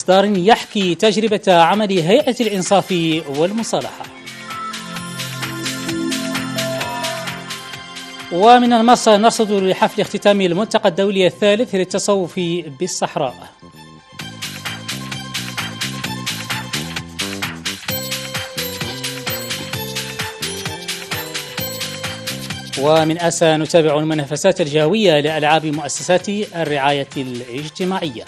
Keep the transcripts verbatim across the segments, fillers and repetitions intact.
إصدار يحكي تجربة عمل هيئة الإنصاف والمصالحة. ومن المرسى نرصد لحفل اختتام الملتقى الدولي الثالث للتصوف بالصحراء. ومن أسا نتابع المنافسات الجهوية لألعاب مؤسسات الرعاية الاجتماعية.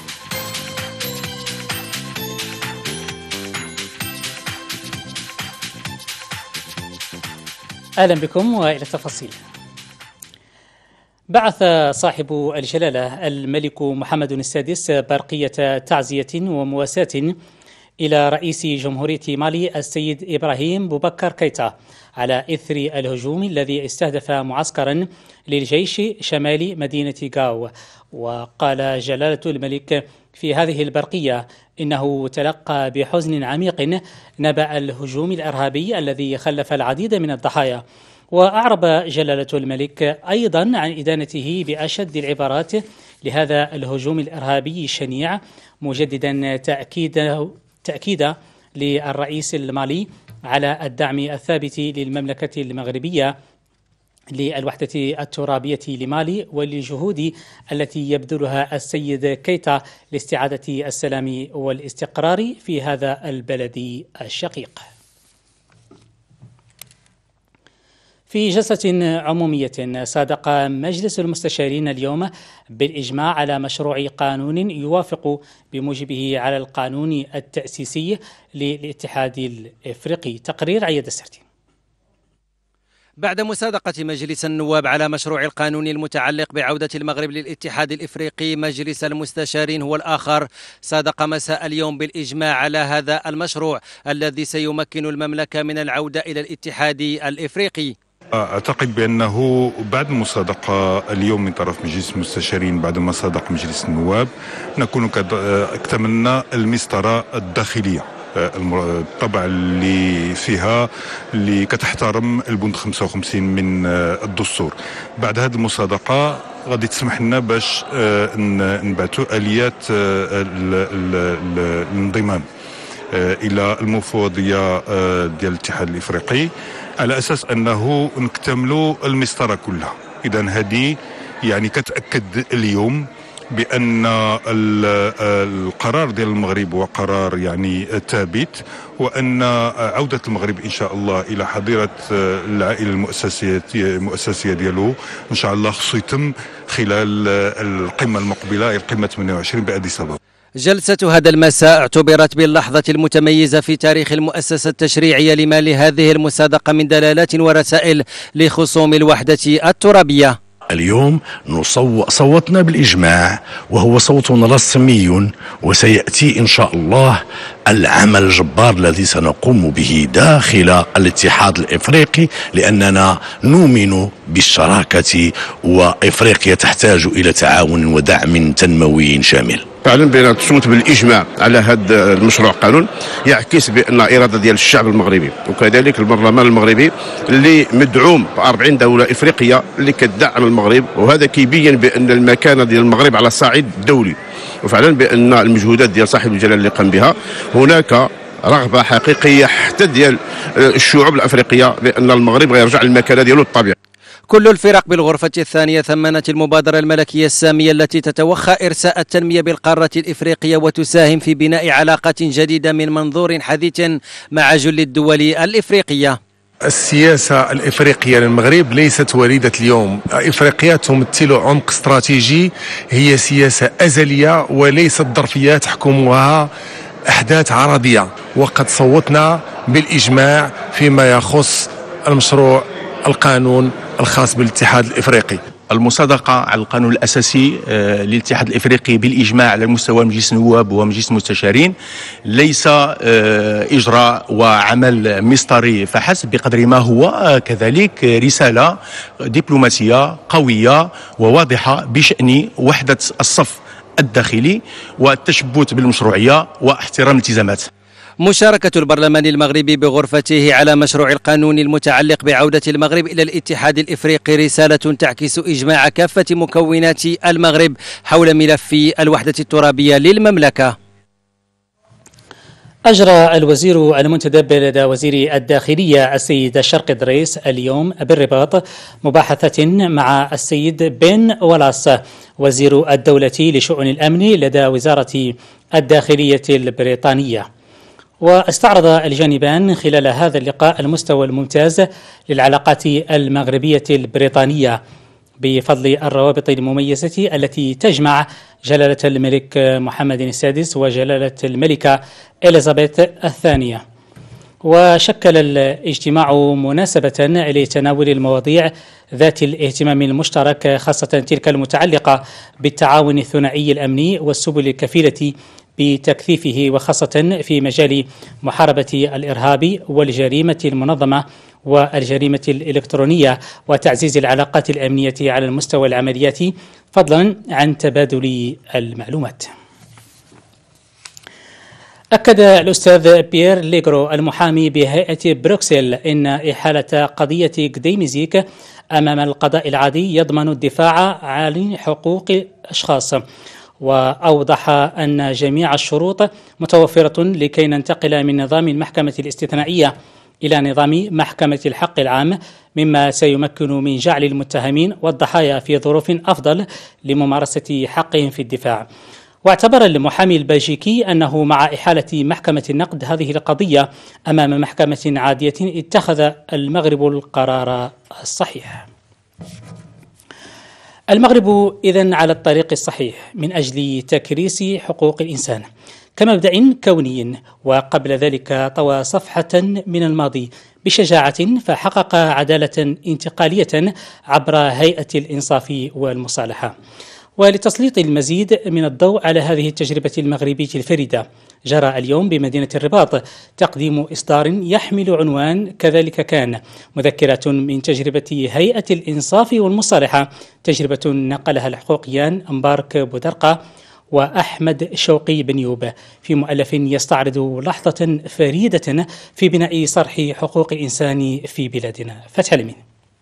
أهلا بكم وإلى التفاصيل. بعث صاحب الجلالة الملك محمد السادس برقية تعزية ومواساة إلى رئيس جمهورية مالي السيد إبراهيم بوبكر كيتا على إثر الهجوم الذي استهدف معسكرا للجيش شمال مدينة غاو. وقال جلالة الملك في هذه البرقية إنه تلقى بحزن عميق نبأ الهجوم الإرهابي الذي خلف العديد من الضحايا. وأعرب جلالة الملك أيضا عن إدانته بأشد العبارات لهذا الهجوم الإرهابي الشنيع، مجددا تأكيد تأكيدا للرئيس المالي على الدعم الثابت للمملكة المغربية للوحدة الترابية لمالي وللجهود التي يبذلها السيد كيتا لاستعادة السلام والاستقرار في هذا البلد الشقيق. في جلسة عمومية صادق مجلس المستشارين اليوم بالإجماع على مشروع قانون يوافق بموجبه على القانون التأسيسي للاتحاد الإفريقي. تقرير عياد السرتي. بعد مصادقة مجلس النواب على مشروع القانون المتعلق بعودة المغرب للاتحاد الإفريقي، مجلس المستشارين هو الآخر صادق مساء اليوم بالإجماع على هذا المشروع الذي سيمكن المملكة من العودة إلى الاتحاد الإفريقي. أعتقد بأنه بعد المصادقة اليوم من طرف مجلس المستشارين بعد ما صادق مجلس النواب نكون قد اكتملنا المسطرة الداخلية، الطبع اللي فيها اللي كتحترم البند خمسة وخمسين من الدستور. بعد هذه المصادقة غادي تسمح لنا باش نبعثوا آليات الانضمام إلى المفوضية ديال الاتحاد الإفريقي على أساس أنه نكتملوا المسطرة كلها. إذا هذه يعني كتأكد اليوم بأن القرار ديال المغرب هو قرار يعني ثابت، وأن عودة المغرب إن شاء الله إلى حظيرة العائلة المؤسسية المؤسسية ديالو إن شاء الله خصو يتم خلال القمة المقبلة، القمة ثمانية وعشرين بأديس أبابا. جلسة هذا المساء اعتبرت باللحظة المتميزة في تاريخ المؤسسة التشريعية لما لهذه المصادقة من دلالات ورسائل لخصوم الوحدة الترابية. اليوم صوتنا بالإجماع وهو صوت رسمي، وسيأتي إن شاء الله العمل الجبار الذي سنقوم به داخل الاتحاد الإفريقي، لأننا نؤمن بالشراكة وإفريقيا تحتاج إلى تعاون ودعم تنموي شامل. فعلا بان التصويت بالاجماع على هذا المشروع قانون يعكس بان اراده ديال الشعب المغربي وكذلك البرلمان المغربي اللي مدعوم ب أربعين دوله افريقيه اللي كتدعم المغرب، وهذا كيبين بان المكانه ديال المغرب على الصعيد الدولي، وفعلا بان المجهودات ديال صاحب الجلاله اللي قام بها هناك رغبه حقيقيه حتى ديال الشعوب الافريقيه بان المغرب غيرجع للمكانه ديالو الطبيعيه. كل الفرق بالغرفة الثانية ثمنت المبادرة الملكية السامية التي تتوخى إرساء التنمية بالقارة الإفريقية وتساهم في بناء علاقات جديدة من منظور حديث مع جل الدول الإفريقية. السياسة الإفريقية للمغرب ليست وليدة اليوم، إفريقيا تمثل عمق استراتيجي، هي سياسة أزلية وليست ظرفية تحكمها أحداث عرضية، وقد صوتنا بالإجماع فيما يخص المشروع القانون الخاص بالاتحاد الإفريقي. المصادقة على القانون الأساسي للاتحاد الإفريقي بالإجماع على مستوى مجلس النواب ومجلس المستشارين ليس إجراء وعمل مسطري فحسب، بقدر ما هو كذلك رسالة دبلوماسية قوية وواضحة بشأن وحدة الصف الداخلي والتشبث بالمشروعية واحترام الالتزامات. مشاركة البرلمان المغربي بغرفته على مشروع القانون المتعلق بعودة المغرب إلى الاتحاد الإفريقي رسالة تعكس إجماع كافة مكونات المغرب حول ملف الوحدة الترابية للمملكة. أجرى الوزير المنتدب لدى وزير الداخلية السيد شرقي دريس اليوم بالرباط مباحثة مع السيد بن ولاس وزير الدولة لشؤون الأمن لدى وزارة الداخلية البريطانية. واستعرض الجانبان خلال هذا اللقاء المستوى الممتاز للعلاقات المغربية البريطانية بفضل الروابط المميزة التي تجمع جلالة الملك محمد السادس وجلالة الملكة إليزابيث الثانية. وشكل الاجتماع مناسبة لتناول المواضيع ذات الاهتمام المشترك، خاصة تلك المتعلقة بالتعاون الثنائي الأمني والسبل الكفيلة بتكثيفه، وخاصة في مجال محاربة الإرهاب والجريمة المنظمة والجريمة الإلكترونية وتعزيز العلاقات الأمنية على المستوى العملياتي، فضلا عن تبادل المعلومات. أكد الأستاذ بيير ليغرو المحامي بهيئة بروكسل إن إحالة قضية غديمزيك أمام القضاء العادي يضمن الدفاع عن حقوق الأشخاص، وأوضح أن جميع الشروط متوفرة لكي ننتقل من نظام المحكمة الاستثنائية إلى نظام محكمة الحق العام، مما سيمكن من جعل المتهمين والضحايا في ظروف أفضل لممارسة حقهم في الدفاع. واعتبر المحامي البلجيكي أنه مع إحالة محكمة النقد هذه القضية أمام محكمة عادية اتخذ المغرب القرار الصحيح. المغرب إذن على الطريق الصحيح من أجل تكريس حقوق الإنسان كمبدأ كوني، وقبل ذلك طوى صفحة من الماضي بشجاعة فحقق عدالة انتقالية عبر هيئة الإنصاف والمصالحة. ولتسليط المزيد من الضوء على هذه التجربة المغربية الفريدة، جرى اليوم بمدينة الرباط تقديم إصدار يحمل عنوان كذلك كان، مذكرة من تجربة هيئة الإنصاف والمصالحة، تجربة نقلها الحقوقيان مبارك بودرقة وأحمد شوقي بنيوب في مؤلف يستعرض لحظة فريدة في بناء صرح حقوق الإنسان في بلادنا. فتح اليمين.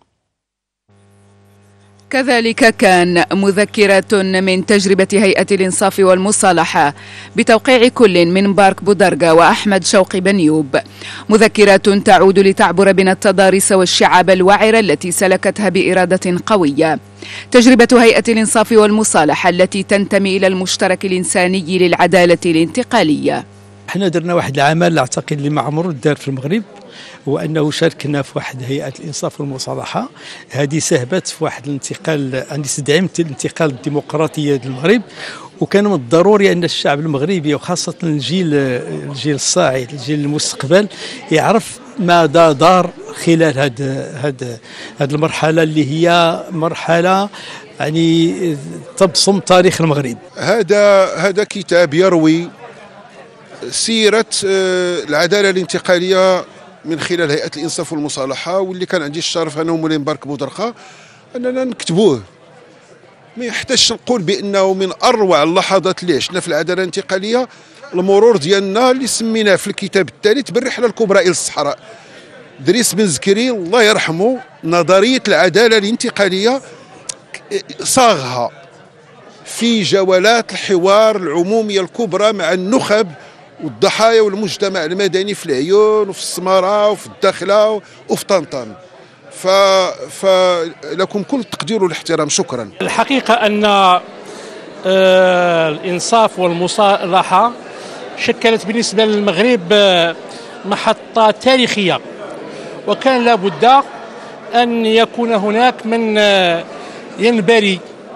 كذلك كان مذكرة من تجربة هيئة الإنصاف والمصالحة بتوقيع كل من مبارك بودرقة وأحمد شوقي بنيوب، مذكرة تعود لتعبر بين التضاريس والشعاب الوعرة التي سلكتها بإرادة قوية. تجربة هيئة الإنصاف والمصالحة التي تنتمي إلى المشترك الإنساني للعدالة الانتقالية. احنا درنا واحد العمل اعتقد اللي ما عمره دار في المغرب، هو انه شاركنا في واحد هيئه الانصاف والمصالحه. هذه ساهمت في واحد الانتقال، ان استدعمت الانتقال الديمقراطيه للمغرب، وكان من الضروري ان الشعب المغربي وخاصه الجيل الجيل الصاعد الجيل المستقبل يعرف ماذا دار خلال هذه هذه هذه المرحله اللي هي مرحله يعني تبصم تاريخ المغرب. هذا هذا كتاب يروي سيرة العدالة الانتقالية من خلال هيئة الإنصاف والمصالحة، واللي كان عندي الشرف أنا ومولاي مبارك بودرقة أننا نكتبوه. ما يحتاجش نقول بأنه من أروع اللحظات اللي عشنا في العدالة الانتقالية المرور ديالنا اللي سميناه في الكتاب الثالث بالرحلة الكبرى إلى الصحراء. دريس بن زكري الله يرحمه نظرية العدالة الانتقالية صاغها في جولات الحوار العمومية الكبرى مع النخب والضحايا والمجتمع المدني في العيون وفي السمارة وفي الداخلة وفي طنطان. ف... فلكم كل التقدير والاحترام. شكرا. الحقيقة أن الإنصاف والمصالحة شكلت بالنسبة للمغرب محطة تاريخية، وكان لابد أن يكون هناك من ينبري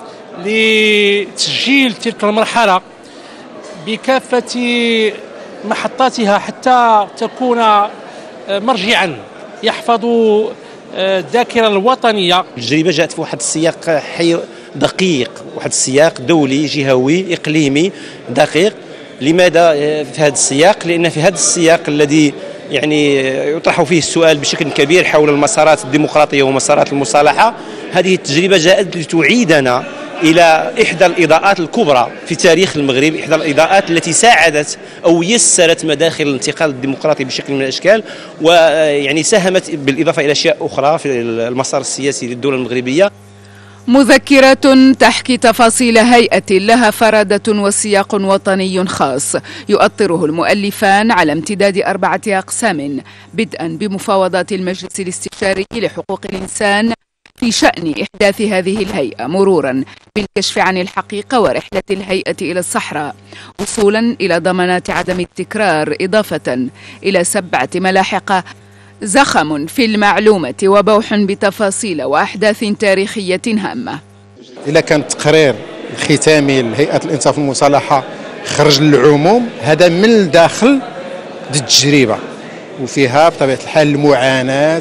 لتسجيل تلك المرحلة بكافة محطاتها حتى تكون مرجعا يحفظ الذاكرة الوطنية. التجربة جاءت في واحد السياق حي دقيق، واحد السياق دولي جهوي إقليمي دقيق. لماذا في هذا السياق؟ لأن في هذا السياق الذي يعني يطرح فيه السؤال بشكل كبير حول المسارات الديمقراطية ومسارات المصالحة، هذه التجربة جاءت لتعيدنا إلى إحدى الإضاءات الكبرى في تاريخ المغرب، إحدى الإضاءات التي ساعدت أو يسرت مداخل الانتقال الديمقراطي بشكل من الأشكال، ويعني ساهمت بالإضافة إلى أشياء أخرى في المسار السياسي للدولة المغربية. مذكرة تحكي تفاصيل هيئة لها فرادة وسياق وطني خاص يؤطره المؤلفان على امتداد أربعة أقسام، بدءا بمفاوضات المجلس الاستشاري لحقوق الإنسان في شأن إحداث هذه الهيئة، مرورا بالكشف عن الحقيقة ورحلة الهيئة إلى الصحراء، وصولا إلى ضمانات عدم التكرار، إضافة إلى سبعة ملاحق زخم في المعلومة وبوح بتفاصيل وأحداث تاريخية هامة. إذا كان التقرير الختامي لهيئة الإنصاف والمصالحة خرج للعموم، هذا من الداخل دي التجربة، وفيها بطبيعة الحال المعاناة،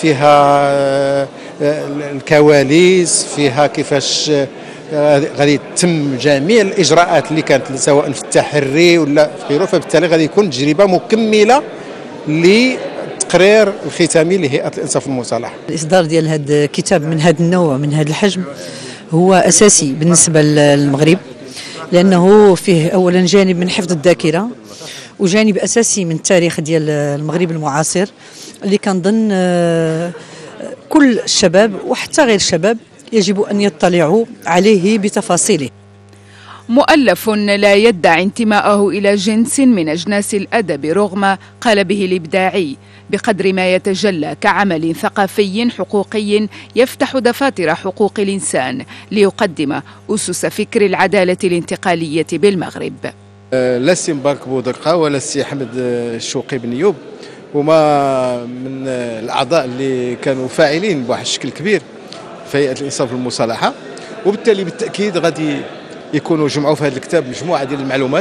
فيها الكواليس، فيها كيفاش غادي تتم جميع الإجراءات اللي كانت سواء في التحري ولا في غيره، فبالتالي غادي يكون تجربة مكملة للتقرير الختامي لهيئة الإنصاف والمصالحة. الإصدار ديال هذا الكتاب من هذا النوع من هذا الحجم هو أساسي بالنسبة للمغرب، لأنه فيه أولا جانب من حفظ الذاكرة وجانب أساسي من التاريخ ديال المغرب المعاصر اللي كنظن كل الشباب وحتى غير الشباب يجب أن يطلعوا عليه بتفاصيله. مؤلف لا يدعي انتماءه إلى جنس من أجناس الأدب رغم قالبه الإبداعي، بقدر ما يتجلى كعمل ثقافي حقوقي يفتح دفاتر حقوق الإنسان ليقدم أسس فكر العدالة الانتقالية بالمغرب. لا السي مبارك بودرقة ولا السي أحمد الشوقي بنيوب هما من الأعضاء اللي كانوا فاعلين بواحد الشكل كبير في هيئة الإنصاف والمصالحة، وبالتالي بالتأكيد غادي يكونوا جمعوا في هذا الكتاب مجموعة ديال المعلومات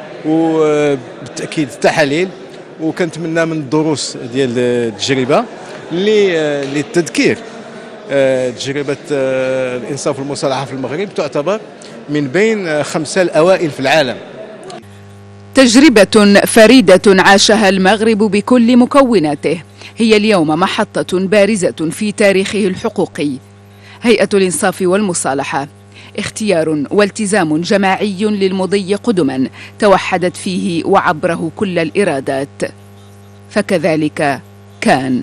وبالتأكيد التحاليل، وكنتمنى من الدروس ديال التجربة للتذكير. تجربة الإنصاف والمصالحة في المغرب تعتبر من بين خمسة الأوائل في العالم. تجربة فريدة عاشها المغرب بكل مكوناته، هي اليوم محطة بارزة في تاريخه الحقوقي. هيئة الإنصاف والمصالحة اختيار والتزام جماعي للمضي قدما توحدت فيه وعبره كل الإرادات، فكذلك كان.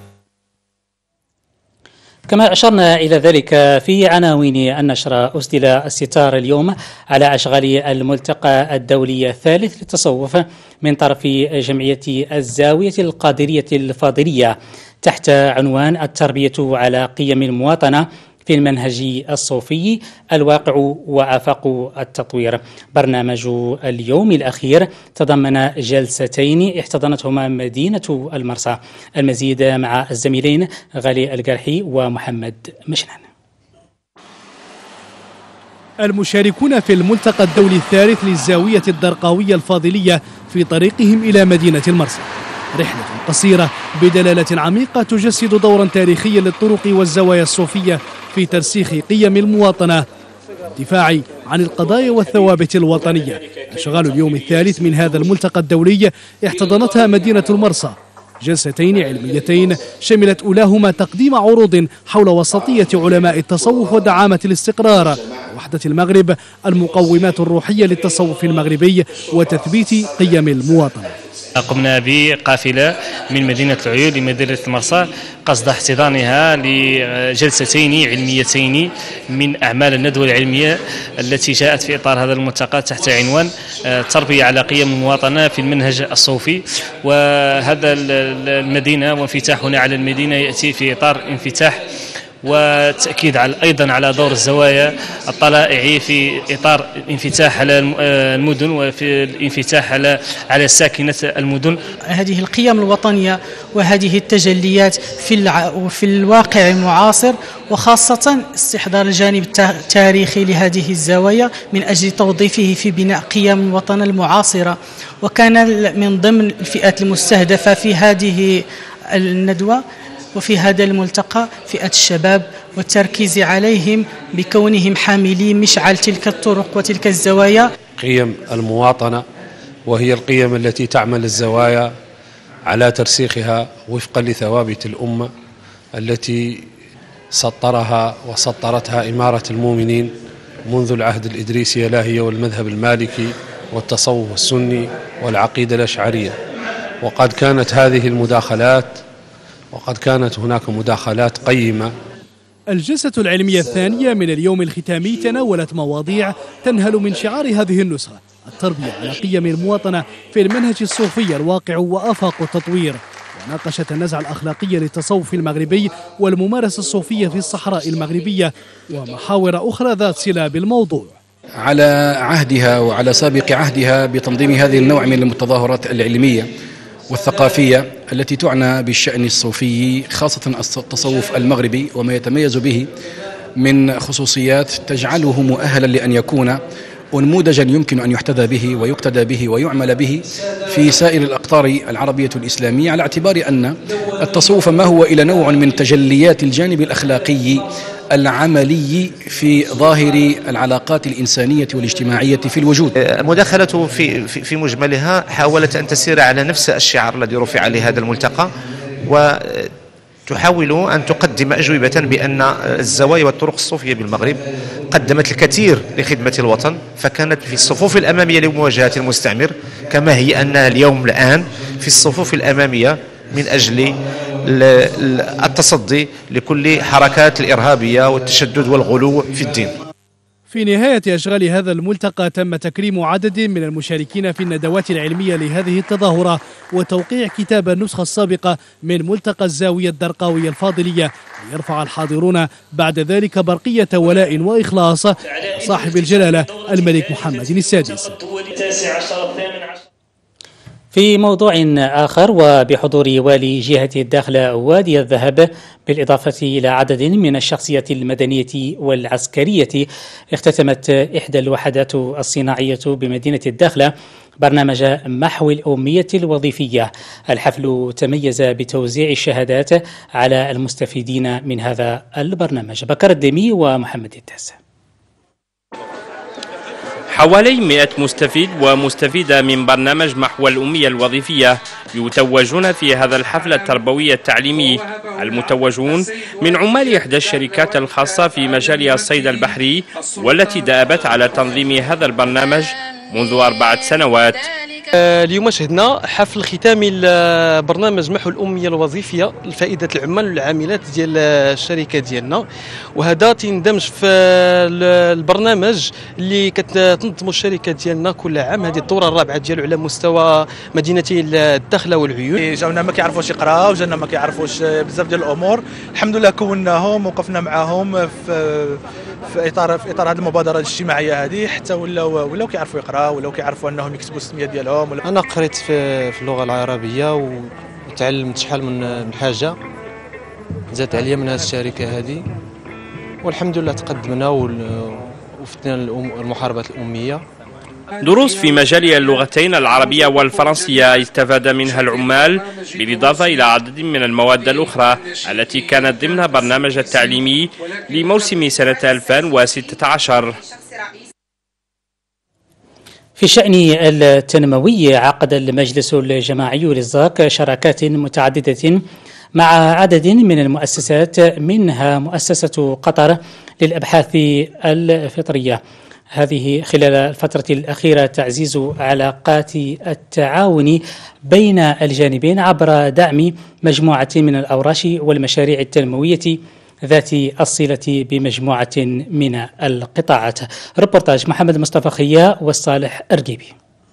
كما أشرنا إلى ذلك في عناوين النشرة، أسدل الستار اليوم على أشغال الملتقى الدولي الثالث للتصوف من طرف جمعية الزاوية القادرية الفاضلية تحت عنوان التربية على قيم المواطنة في المنهج الصوفي، الواقع وآفاق التطوير. برنامج اليوم الأخير تضمن جلستين احتضنتهما مدينة المرسى. المزيد مع الزميلين غالي القرحي ومحمد مشنان. المشاركون في الملتقى الدولي الثالث للزاوية الدرقاوية الفاضلية في طريقهم إلى مدينة المرسى، رحلة قصيرة بدلالة عميقة تجسد دورا تاريخيا للطرق والزوايا الصوفية في ترسيخ قيم المواطنة، الدفاع عن القضايا والثوابت الوطنية. أشغال اليوم الثالث من هذا الملتقى الدولي احتضنتها مدينة المرسى، جلستين علميتين شملت أولاهما تقديم عروض حول وسطية علماء التصوف ودعامة الاستقرار، وحدة المغرب، المقومات الروحية للتصوف المغربي وتثبيت قيم المواطنة. قمنا بقافلة من مدينة العيون لمدينة المرسى قصد احتضانها لجلستين علميتين من أعمال الندوة العلمية التي جاءت في إطار هذا الملتقى تحت عنوان التربية على قيم المواطنة في المنهج الصوفي. وهذا المدينة وانفتاحنا على المدينة يأتي في إطار انفتاح وتأكيد على أيضا على دور الزوايا الطلائعي في إطار الانفتاح على المدن وفي الانفتاح على على ساكنة المدن. هذه القيم الوطنية وهذه التجليات في في الواقع المعاصر، وخاصة استحضار الجانب التاريخي لهذه الزوايا من أجل توظيفه في بناء قيم الوطن المعاصرة. وكان من ضمن الفئات المستهدفة في هذه الندوة وفي هذا الملتقى فئة الشباب، والتركيز عليهم بكونهم حاملي مشعل تلك الطرق وتلك الزوايا. قيم المواطنة وهي القيم التي تعمل الزوايا على ترسيخها وفقا لثوابت الأمة التي سطرها وسطرتها إمارة المؤمنين منذ العهد الإدريسي، لا هي والمذهب المالكي والتصوف السني والعقيدة الأشعرية. وقد كانت هذه المداخلات وقد كانت هناك مداخلات قيمة. الجلسة العلمية الثانية من اليوم الختامي تناولت مواضيع تنهل من شعار هذه النسخة: التربية على قيم المواطنة في المنهج الصوفي الواقع وآفاق التطوير، وناقشت النزعة الأخلاقية للتصوف المغربي والممارسة الصوفية في الصحراء المغربية ومحاور أخرى ذات صلة بالموضوع. على عهدها وعلى سابق عهدها بتنظيم هذه النوع من المتظاهرات العلمية والثقافية التي تعنى بالشأن الصوفي، خاصة التصوف المغربي وما يتميز به من خصوصيات تجعله مؤهلا لأن يكون ونموذجا يمكن أن يحتذى به ويقتدى به ويعمل به في سائر الأقطار العربية الإسلامية، على اعتبار أن التصوف ما هو إلى نوع من تجليات الجانب الأخلاقي العملي في ظاهر العلاقات الإنسانية والاجتماعية في الوجود. المداخلة في في مجملها حاولت أن تسير على نفس الشعار الذي رفع لهذا الملتقى، وتحاول أن تقدم أجوبة بأن الزوايا والطرق الصوفية بالمغرب قدمت الكثير لخدمة الوطن، فكانت في الصفوف الأمامية لمواجهة المستعمر، كما هي أنها اليوم الآن في الصفوف الأمامية من أجل التصدي لكل حركات الإرهابية والتشدد والغلو في الدين. في نهاية أشغال هذا الملتقى تم تكريم عدد من المشاركين في الندوات العلمية لهذه التظاهرة وتوقيع كتاب النسخة السابقة من ملتقى الزاوية الدرقاوية الفاضلية، ليرفع الحاضرون بعد ذلك برقية ولاء وإخلاص صاحب الجلالة الملك محمد السادس. في موضوع آخر، وبحضور والي جهة الداخلة وادي الذهب بالإضافة إلى عدد من الشخصيات المدنية والعسكرية، اختتمت إحدى الوحدات الصناعية بمدينة الداخلة برنامج محو الأمية الوظيفية. الحفل تميز بتوزيع الشهادات على المستفيدين من هذا البرنامج. بكر الدمي ومحمد التاسع. حوالي مئة مستفيد ومستفيدة من برنامج محو الأمية الوظيفية يتوجون في هذا الحفل التربوي التعليمي. المتوجون من عمال إحدى الشركات الخاصة في مجال الصيد البحري، والتي دأبت على تنظيم هذا البرنامج منذ أربعة سنوات. اليوم شهدنا حفل ختامي لبرنامج محو الأمية الوظيفية لفائدة العمال والعاملات ديال الشركة ديالنا، وهذا تندمج في البرنامج اللي كتنظم الشركة ديالنا كل عام. هذه الدورة الرابعة ديالو على مستوى مدينتي الداخلة والعيون. جاونا ما كيعرفوش يقراو، جاونا ما كيعرفوش بزاف ديال الأمور، الحمد لله كوناهم وقفنا معاهم في في اطار في اطار هذه المبادره الاجتماعيه هذه، حتى ولاو ولاو كيعرفوا يقراوا، ولاو كيعرفوا انهم يكتبوا السميه ديالهم. انا قريت في في اللغه العربيه وتعلمت شحال من حاجه زادت عليا من هذه الشركه هذه، والحمد لله تقدمنا وفتنا المحاربه الاميه. دروس في مجال اللغتين العربية والفرنسية استفاد منها العمال، بالإضافة إلى عدد من المواد الأخرى التي كانت ضمن برنامج التعليمي لموسم سنة ألفين وستة عشر. في الشأن التنموي، عقد المجلس الجماعي للزاك شراكات متعددة مع عدد من المؤسسات، منها مؤسسة قطر للأبحاث الفطرية. هذه خلال الفترة الأخيرة تعزيز علاقات التعاون بين الجانبين عبر دعم مجموعة من الأوراش والمشاريع التنموية ذات الصلة بمجموعة من القطاعات. ريبورتاج محمد مصطفى خياء والصالح أرجيبي.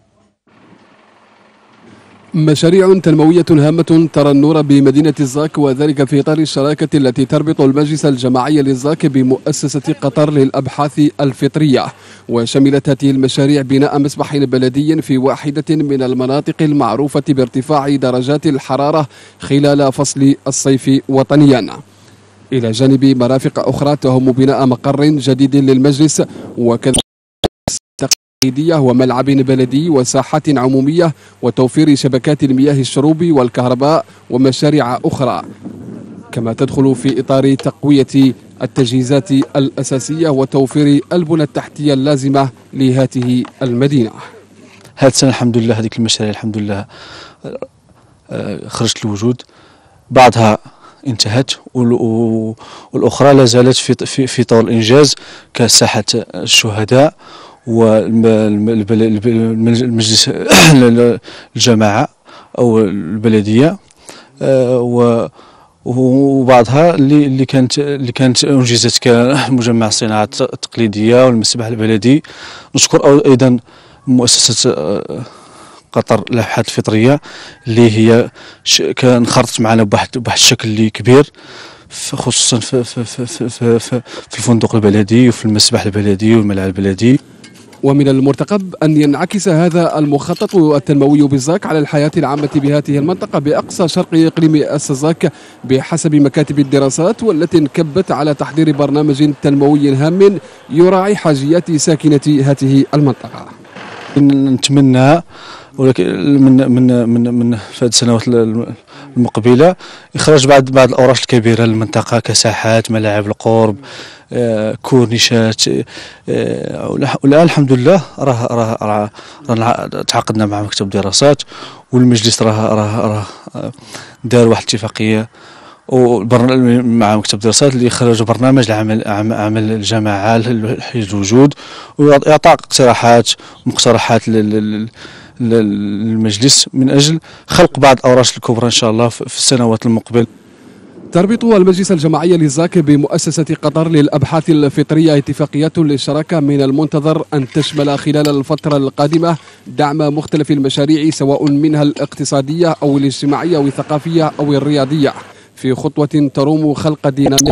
مشاريع تنموية هامة ترى النور بمدينة الزاك، وذلك في إطار الشراكة التي تربط المجلس الجماعي للزاك بمؤسسة قطر للأبحاث الفطرية. وشملت هذه المشاريع بناء مسبح بلدي في واحدة من المناطق المعروفة بارتفاع درجات الحرارة خلال فصل الصيف وطنيا، إلى جانب مرافق أخرى تهم بناء مقر جديد للمجلس، وكذلك وملعب بلدي وساحات عمومية وتوفير شبكات المياه الشروب والكهرباء ومشاريع أخرى، كما تدخل في إطار تقوية التجهيزات الأساسية وتوفير البنى التحتية اللازمة لهذه المدينة. هذه السنة الحمد لله هذيك المشاريع الحمد لله خرجت الوجود، بعضها انتهت والأخرى لا زالت في في طور الإنجاز، كساحة الشهداء والمجلس الجماعة أو البلدية، وبعضها اللي اللي كانت اللي كانت انجزت كمجمع الصناعات التقليديه والمسبح البلدي. نشكر ايضا مؤسسه قطر للابحاث الفطريه اللي هي انخرطت معنا بواحد بواحد الشكل اللي كبير، خصوصا في في في في, في, في الفندق البلدي وفي المسبح البلدي والملعب البلدي. ومن المرتقب أن ينعكس هذا المخطط التنموي بالزاك على الحياة العامة بهذه المنطقة بأقصى شرق إقليم الزاك بحسب مكاتب الدراسات، والتي انكبت على تحضير برنامج تنموي هام يراعي حاجيات ساكنة هذه المنطقة. نتمنى ولكن من من من من في هذه السنوات المقبله اخراج بعض بعض الاوراش الكبيره للمنطقه كساحات، ملاعب القرب، آه، كورنيشات. آه، والان الحمد لله راه راه راه تعاقدنا مع مكتب الدراسات والمجلس راه راه راه دار واحد الاتفاقيه مع مكتب الدراسات اللي خرجوا برنامج لعمل عمل الجماعه لحيز الوجود، ويعطى اقتراحات ومقترحات للمجلس من اجل خلق بعض الاوراش الكبرى ان شاء الله في السنوات المقبله. تربط المجلس الجماعي للزاك بمؤسسة قطر للأبحاث الفطرية اتفاقيات للشراكة من المنتظر أن تشمل خلال الفترة القادمة دعم مختلف المشاريع سواء منها الاقتصادية أو الاجتماعية أو الثقافية أو الرياضية، في خطوة تروم خلق ديناميك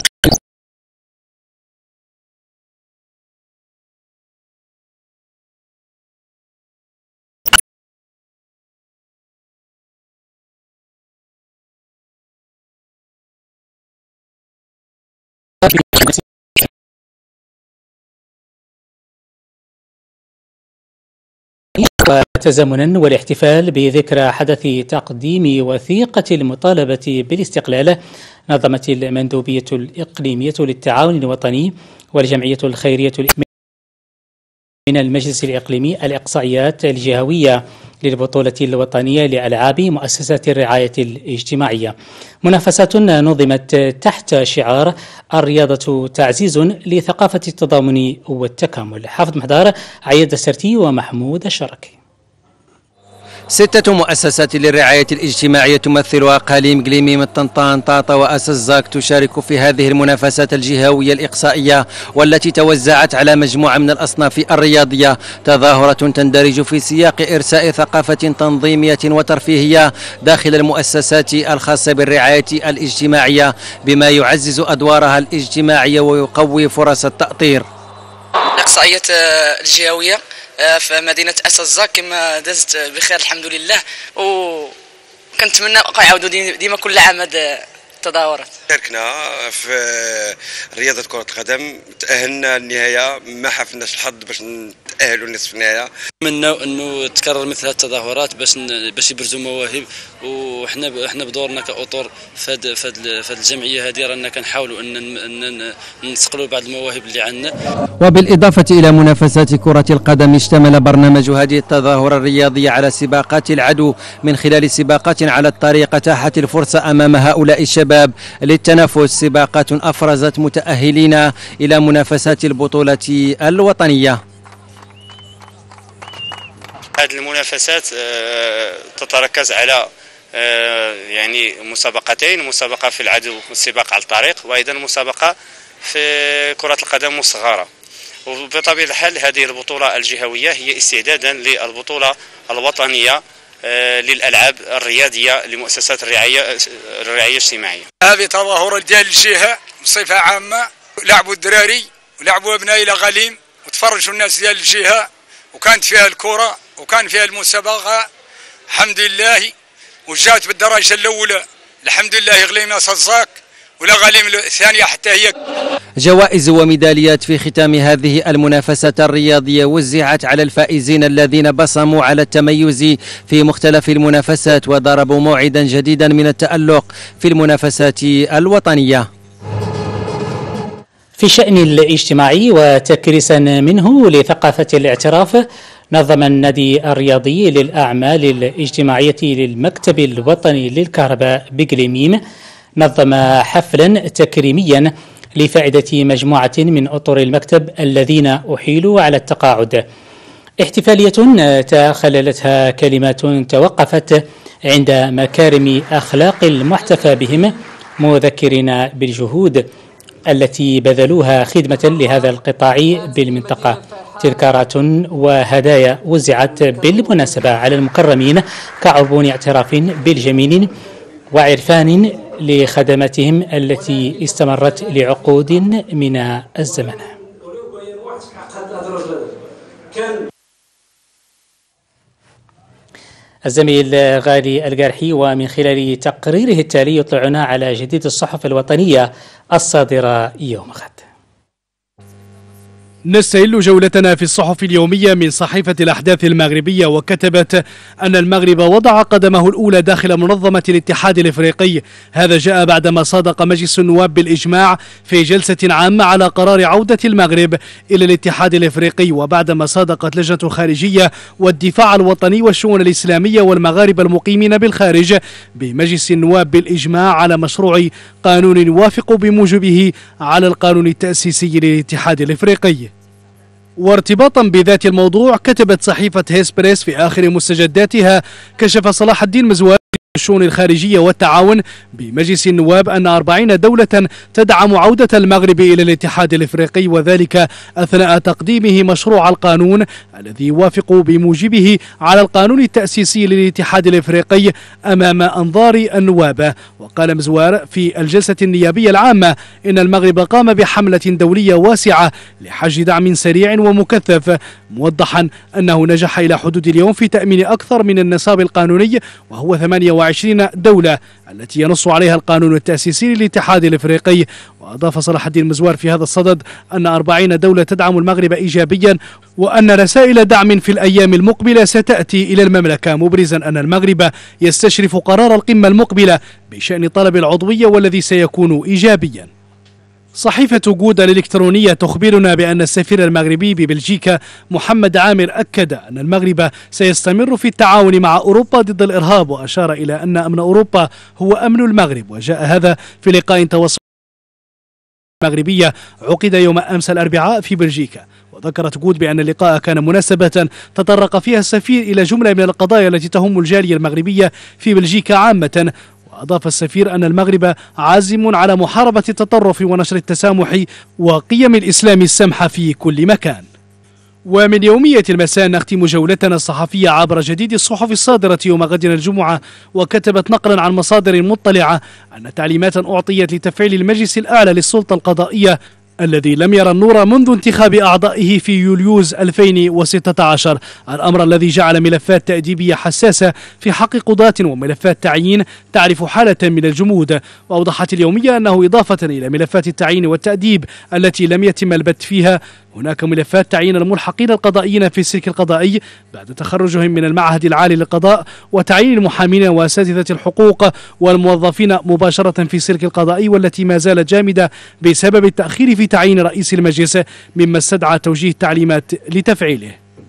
وتزامنا والاحتفال بذكرى حدث تقديم وثيقة المطالبة بالاستقلال، نظمت المندوبية الإقليمية للتعاون الوطني والجمعية الخيرية من المجلس الإقليمي الإقصائيات الجهوية للبطولة الوطنية لألعاب مؤسسات الرعاية الاجتماعية. منافسات نظمت تحت شعار الرياضة تعزيز لثقافة التضامن والتكامل. حافظ محضار، عياد السرتي ومحمود الشركي. ستة مؤسسات للرعاية الاجتماعية تمثل أقاليم قليميم، الطنطان، طاطا وأسس زاك تشارك في هذه المنافسات الجهوية الإقصائية، والتي توزعت على مجموعة من الأصناف الرياضية. تظاهرة تندرج في سياق إرساء ثقافة تنظيمية وترفيهية داخل المؤسسات الخاصة بالرعاية الاجتماعية، بما يعزز أدوارها الاجتماعية ويقوي فرص التأطير. الإقصائية الجهوية في مدينة أسس زاك كما دازت بخير الحمد لله، وكنتمنى يعاودوا ديما كل عام هذه التظاهرات. شاركنا في رياضة كرة القدم، تأهلنا للنهاية، ما حفلناش الحظ باش نتأهلوا لنصف النهاية. نتمنى انه تكرر مثل هذه التظاهرات باش باش يبرزوا مواهب، وحنا احنا بدورنا كأطر في هذه في الجمعية هذه رانا كنحاولوا ان نسقلوا بعض المواهب اللي عندنا. وبالإضافة إلى منافسات كرة القدم، اشتمل برنامج هذه التظاهرة الرياضية على سباقات العدو، من خلال سباقات على الطريق تاحت الفرصة أمام هؤلاء الشباب للتنافس. سباقات أفرزت متأهلين إلى منافسات البطولة الوطنية. هذه المنافسات تتركز على يعني مسابقتين، مسابقة في العدو والسباق على الطريق، وأيضا مسابقة في كرة القدم الصغيرة. وبطبيعة الحال هذه البطولة الجهوية هي استعدادا للبطولة الوطنية للألعاب الرياضية لمؤسسات الرعاية الرعاية الاجتماعية. هذه تظاهرة ديال الجهة بصفة عامة، لعبوا الدراري ولعبوا أبناء إلى غليم وتفرجوا الناس ديال الجهة، وكانت فيها الكرة وكان فيها المسابقة الحمد لله، وجات بالدرجة الأولى الحمد لله غليم أسس زاك ولا غليم الثانية حتى هي. جوائز وميداليات في ختام هذه المنافسات الرياضية وزعت على الفائزين الذين بصموا على التميز في مختلف المنافسات وضربوا موعدا جديدا من التألق في المنافسات الوطنية. في الشأن الاجتماعي وتكريسا منه لثقافة الاعتراف، نظم النادي الرياضي للأعمال الاجتماعية للمكتب الوطني للكهرباء بقليميم نظم حفلا تكريميا لفائدة مجموعة من أطر المكتب الذين أحيلوا على التقاعد. احتفالية تخللتها كلمات توقفت عند مكارم أخلاق المحتفى بهم مذكرين بالجهود التي بذلوها خدمة لهذا القطاع بالمنطقة. تذكارات وهدايا وزعت بالمناسبة على المكرمين كعربون اعتراف بالجميل وعرفان لخدماتهم التي استمرت لعقود من الزمن. الزميل غالي القارحي ومن خلال تقريره التالي يطلعنا على جديد الصحف الوطنية الصادرة يوم غد. نستهل جولتنا في الصحف اليومية من صحيفة الأحداث المغربية، وكتبت أن المغرب وضع قدمه الأولى داخل منظمة الاتحاد الإفريقي. هذا جاء بعدما صادق مجلس النواب بالإجماع في جلسة عامة على قرار عودة المغرب إلى الاتحاد الإفريقي، وبعدما صادقت لجنة الخارجية والدفاع الوطني والشؤون الإسلامية والمغاربة المقيمين بالخارج بمجلس النواب بالإجماع على مشروع قانون يوافق بموجبه على القانون التأسيسي للاتحاد الإفريقي. وارتباطا بذات الموضوع، كتبت صحيفة هيسبريس في آخر مستجداتها: كشف صلاح الدين مزوار الشؤون الخارجية والتعاون بمجلس النواب أن أربعين دولة تدعم عودة المغرب إلى الاتحاد الإفريقي، وذلك أثناء تقديمه مشروع القانون الذي يوافق بموجبه على القانون التأسيسي للاتحاد الإفريقي أمام أنظار النواب. وقال مزوار في الجلسة النيابية العامة إن المغرب قام بحملة دولية واسعة لحشد دعم سريع ومكثف، موضحا أنه نجح إلى حدود اليوم في تأمين أكثر من النصاب القانوني وهو ثمانية وعشرين دولة التي ينص عليها القانون التأسيسي للاتحاد الإفريقي. وأضاف صلاح الدين مزوار في هذا الصدد أن أربعين دولة تدعم المغرب إيجابيا، وأن رسائل دعم في الأيام المقبلة ستأتي إلى المملكة، مبرزا أن المغرب يستشرف قرار القمة المقبلة بشأن طلب العضوية والذي سيكون إيجابيا. صحيفة جودة الإلكترونية تخبرنا بأن السفير المغربي ببلجيكا محمد عامر أكد أن المغرب سيستمر في التعاون مع أوروبا ضد الإرهاب، وأشار إلى أن أمن أوروبا هو أمن المغرب. وجاء هذا في لقاء تواصل مغربية عقد يوم أمس الأربعاء في بلجيكا. وذكرت جود بأن اللقاء كان مناسبة تطرق فيها السفير إلى جملة من القضايا التي تهم الجالية المغربية في بلجيكا عامة. وأضاف السفير أن المغرب عازم على محاربة التطرف ونشر التسامح وقيم الإسلام السمحة في كل مكان. ومن يومية المساء نختم جولتنا الصحفية عبر جديد الصحف الصادرة يوم غد الجمعة، وكتبت نقلا عن مصادر مطلعة أن تعليمات أعطيت لتفعيل المجلس الأعلى للسلطة القضائية الذي لم يرى النور منذ انتخاب أعضائه في يوليوز ألفين وستة عشر، الأمر الذي جعل ملفات تأديبية حساسة في حق قضاة وملفات تعيين تعرف حالة من الجمود. وأوضحت اليومية أنه إضافة إلى ملفات التعيين والتأديب التي لم يتم البت فيها، هناك ملفات تعيين الملحقين القضائيين في السلك القضائي بعد تخرجهم من المعهد العالي للقضاء، وتعيين المحامين وأساتذة الحقوق والموظفين مباشرة في السلك القضائي، والتي ما زالت جامدة بسبب التأخير في تعيين رئيس المجلس، مما استدعى توجيه التعليمات لتفعيله.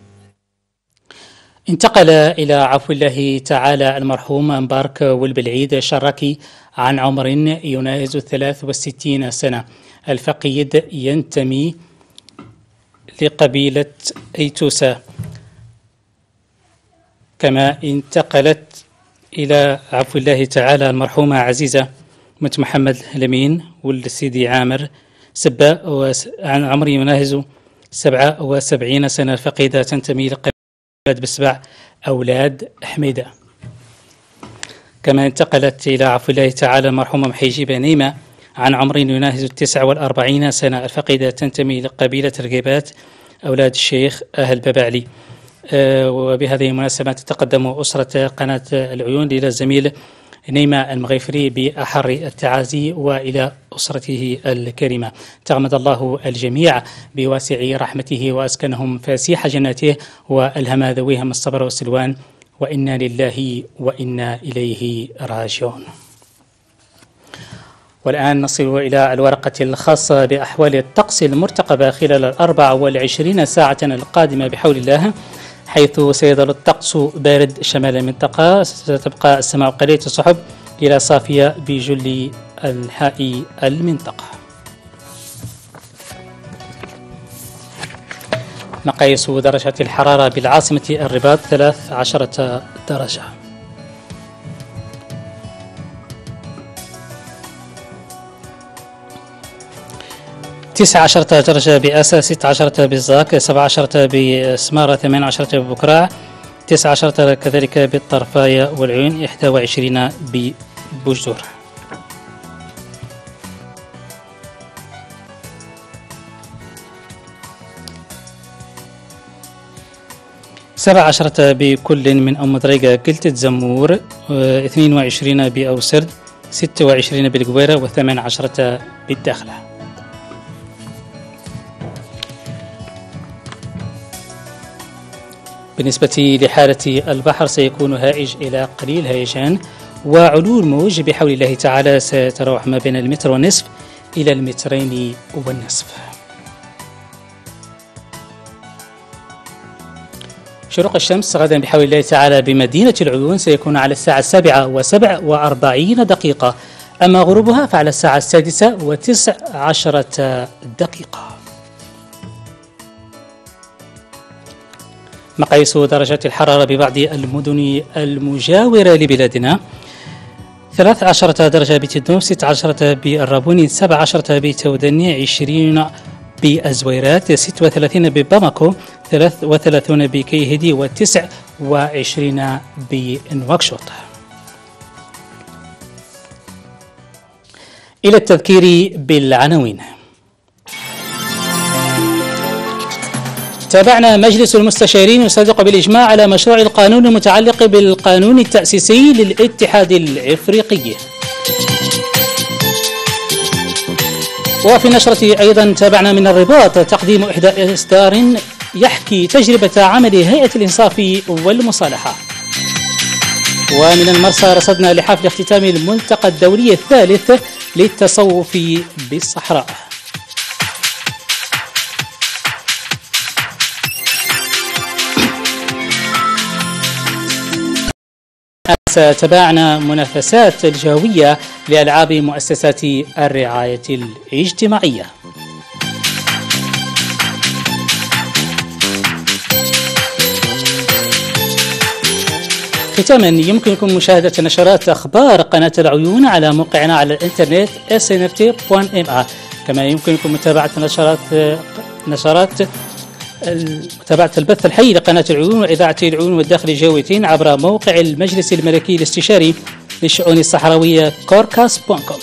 انتقل إلى عفو الله تعالى المرحوم مبارك والبلعيد شراكي عن عمر يناهز الثلاث والستين سنة. الفقيد ينتمي لقبيلة أيتوسا. كما انتقلت إلى عفو الله تعالى المرحومة عزيزة بنت محمد لمين ولد سيدي عامر سبا عن عمر يناهز سبعة وسبعين سنة. الفقيدة تنتمي لقبيلة بسبع أولاد حميدة. كما انتقلت إلى عفو الله تعالى المرحومة محيجي بنيمة عن عمر يناهز التسع والأربعين سنة. الفقيدة تنتمي لقبيلة رقيبات أولاد الشيخ أهل ببعلي. أه وبهذه المناسبة تتقدم أسرة قناة العيون إلى الزميل نيمة المغيفري بأحر التعازي وإلى أسرته الكريمة. تغمد الله الجميع بواسع رحمته وأسكنهم فسيح جناته وألهم ذويهم الصبر والسلوان، وإنا لله وإنا إليه راجعون. والآن نصل إلى الورقة الخاصة بأحوال الطقس المرتقبة خلال الأربع والعشرين ساعة القادمة بحول الله، حيث سيظل الطقس بارد شمال المنطقة. ستبقى السماء قليلة السحب إلى صافية بجل أنحاء المنطقة. مقاييس درجات الحرارة بالعاصمة الرباط ثلاث عشرة درجة. تسعة عشرة درجة بأسا، ستة عشرة بالزاك، سبعة عشرة بسمارة، ثمانية عشرة ببكراع، تسعة عشرة كذلك بالطرفاية والعيون، إحدى وعشرين ببوجدور. سبعة عشرة بكل من أم دريقة قلت زمور، اثنين وعشرين بأوسرد، ستة وعشرين بالقويرة، وثمان عشرة بالداخلة. بالنسبة لحالة البحر سيكون هائج إلى قليل هيجان، وعلو الموج بحول الله تعالى سيتراوح ما بين المتر والنصف إلى المترين والنصف. شروق الشمس غدا بحول الله تعالى بمدينة العيون سيكون على الساعة السابعة وسبع وأربعين دقيقة، أما غروبها فعلى الساعة السادسة وتسع عشرة دقيقة. مقاييس درجات الحرارة ببعض المدن المجاورة لبلادنا: ثلاث عشرة درجة بتدنوف، ست عشرة بالرابوني، سبع عشرة بتودني، عشرين بالزويرات، ست وثلاثين بباماكو، ثلاث وثلاثين بكيهدي، وتسع وعشرين بنواكشوط. إلى التذكير بالعناوين: تابعنا مجلس المستشارين يصدق بالإجماع على مشروع القانون المتعلق بالقانون التأسيسي للاتحاد الإفريقي. وفي النشرة أيضا تابعنا من الرباط تقديم إحدى إصدار يحكي تجربة عمل هيئة الإنصاف والمصالحة. ومن المرسى رصدنا لحفل اختتام الملتقى الدولي الثالث للتصوف بالصحراء. تابعنا منافسات الجهوية لألعاب مؤسسات الرعاية الاجتماعية. ختاما يمكنكم مشاهدة نشرات أخبار قناة العيون على موقعنا على الإنترنت إس إن إف تي دوت إم إيه، كما يمكنكم متابعة نشرات نشرات متابعة البث الحي لقناة العيون وإذاعة العيون والداخل الجويتين عبر موقع المجلس الملكي الاستشاري للشؤون الصحراوية كوركاس دوت كوم.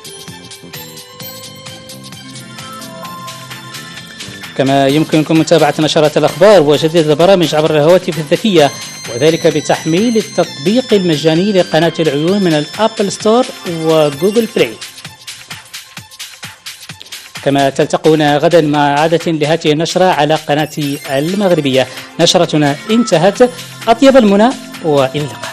كما يمكنكم متابعة نشرات الأخبار وجديد البرامج عبر الهواتف الذكية، وذلك بتحميل التطبيق المجاني لقناة العيون من الأبل ستور وجوجل بلاي. كما تلتقون غدا مع عادة لهذه النشرة على قناة المغربية. نشرتنا انتهت، أطيب المنى وإلى اللقاء.